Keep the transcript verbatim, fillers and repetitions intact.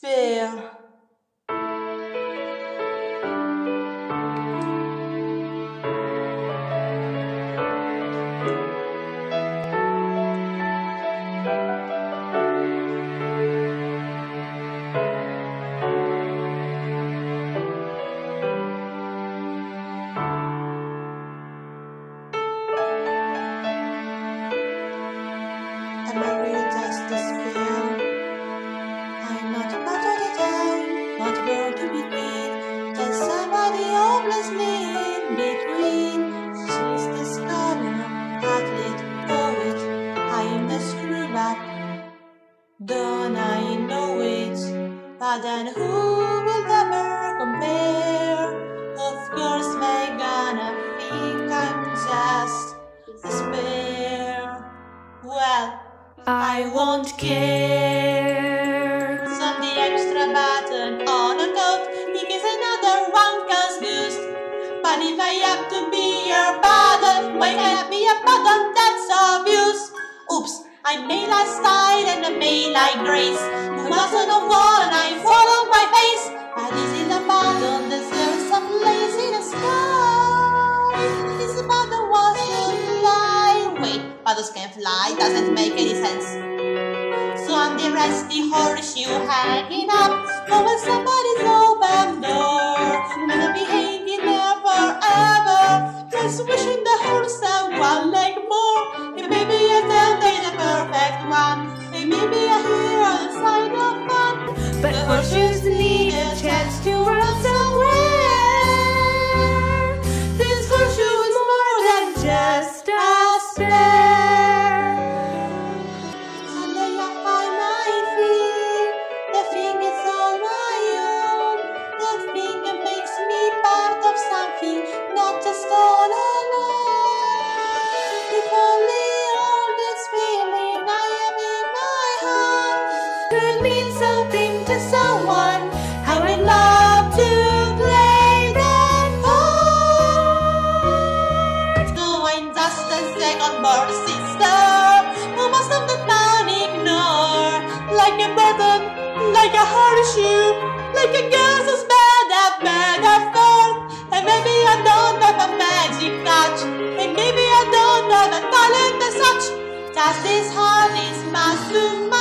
spero. Am I really just despair? I'm not part of the town, not where to begin. Just somebody hopelessly in between. She's the scholar, athlete, poet. I'm the screw up. Don't I know it? But then who will ever compare? Of course they're gonna think I'm just despair. Well, I won't care. Some the extra button on a coat, because another one comes loose. But if I have to be your button, why can't I be a button that's obvious? Oops, I made like style and I made like grace. The button of one I fall on my face. But this is the button deserves a place in the sky. This button was to fly. Wait, buttons can fly, doesn't make any sense. So I'm the rusty horseshoe hanging up over somebody's open door. And I'll be hanging there forever, just wishing the horse had one leg more. And maybe I can be the perfect one, and maybe I hear on the side of fun. But horseshoes need a chance to run somewhere. This horseshoe is more than just a spare. Someday I'll find my feet. The thing is all my own. The thing that makes me part of something, not just all alone. If only all this feeling I have in my heart could mean something to someone, I would love to play that part. No, I'm just a second-born sister who most of the town ignore. Like a button, like a horseshoe, like a girl who's bad at metaphor. And maybe I don't have a magic touch, and maybe I don't have a talent as such. Just this heart is mass to